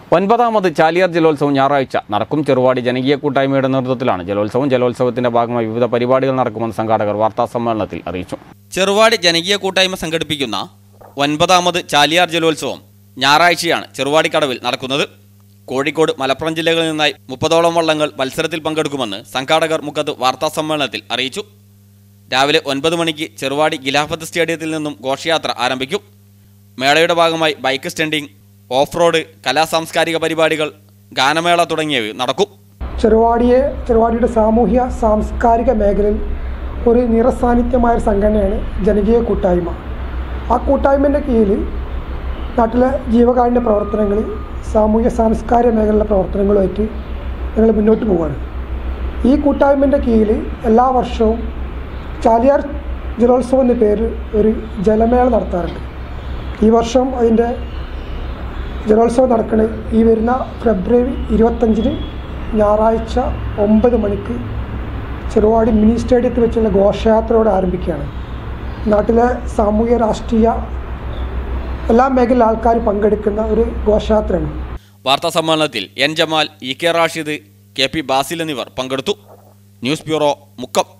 9ാമത് ചാലിയാർ ജലോത്സവം ഞായറാഴ്ച നടക്കും. ചെറുവാടി ജനകീയ കൂട്ടായ്മയുടെ നേതൃത്വത്തിലാണ് ജലോത്സവം. ജലോത്സവത്തിന്റെ ഭാഗമായി വിവിധ പരിപാടികൾ നടക്കുമെന്ന് സംഘാടകർ വാർത്താസമ്മേളനത്തിൽ അറിയിച്ചു. ചെറുവാടി ജനകീയ കൂട്ടായ്മ സംഘടിപ്പിക്കുന്ന 9ാമത് ചാലിയാർ ജലോത്സവം ഞായറാഴ്ചയാണ് ചെറുവാടിക്കടവിൽ നടക്കുന്നത്. കോഴിക്കോട്, മലപ്പുറം ജില്ലകളിൽ നിന്നായി 30ഓളം വള്ളങ്ങൾ മത്സരത്തിൽ പങ്കെടുക്കുമെന്ന് സംഘാടകർ മുഖത്ത് വാർത്താസമ്മേളനത്തിൽ അറിയിച്ചു. രാവിലെ 9 മണിക്ക് ചെറുവാടി ഖിലാഫത്ത് സ്റ്റേഡിയത്തിൽ നിന്നും ഘോഷയാത്ര ആരംഭിക്കും. മേളയുടെ ഭാഗമായി ബൈക്ക് സ്റ്റണ്ടിംഗ്, ഓഫ് റോഡ്, കലാസാംസ്കാരിക പരിപാടികൾ, ഗാനമേള തുടങ്ങിയവ നടക്കും. ചെറുവാടിയുടെ സാമൂഹ്യ സാംസ്കാരിക മേഖലയിൽ ഒരു നിറസാന്നിധ്യമായ സംഘടനയാണ് ജനകീയ കൂട്ടായ്മ. ആ കൂട്ടായ്മയുടെ കീഴിൽ നാട്ടിലെ ജീവകാരുണ്യ പ്രവർത്തനങ്ങൾ, സാമൂഹ്യ സാംസ്കാരിക മേഖലയിലെ പ്രവർത്തനങ്ങളുമായിട്ട് ഞങ്ങൾ മുന്നോട്ട് പോവുകയാണ്. ഈ കൂട്ടായ്മയുടെ കീഴിൽ എല്ലാ വർഷവും ചാലിയാർ ജലോത്സവം എന്ന പേരിൽ ഒരു ജലമേള നടത്താറുണ്ട്. ഈ വർഷം അതിൻ്റെ ജലോത്സവം നടക്കുന്നത് ഈ വരുന്ന ഫെബ്രുവരി 25 ഞായറാഴ്ച 9 മണിക്ക് ചെറുവാടി മിനി സ്റ്റേഡിയത്തിൽ വെച്ചുള്ള ഘോഷയാത്രയോടെ ആരംഭിക്കുകയാണ്. നാട്ടിലെ സാമൂഹ്യ, രാഷ്ട്രീയ എല്ലാ മേഖലയിലെ ആൾക്കാർ പങ്കെടുക്കുന്ന ഒരു ഘോഷയാത്രയാണ്. വാർത്താ സമ്മേളനത്തിൽ N Jamal, E K Rashid, K P Basil എന്നിവർ പങ്കെടുത്തു. News bureau, Mukkam.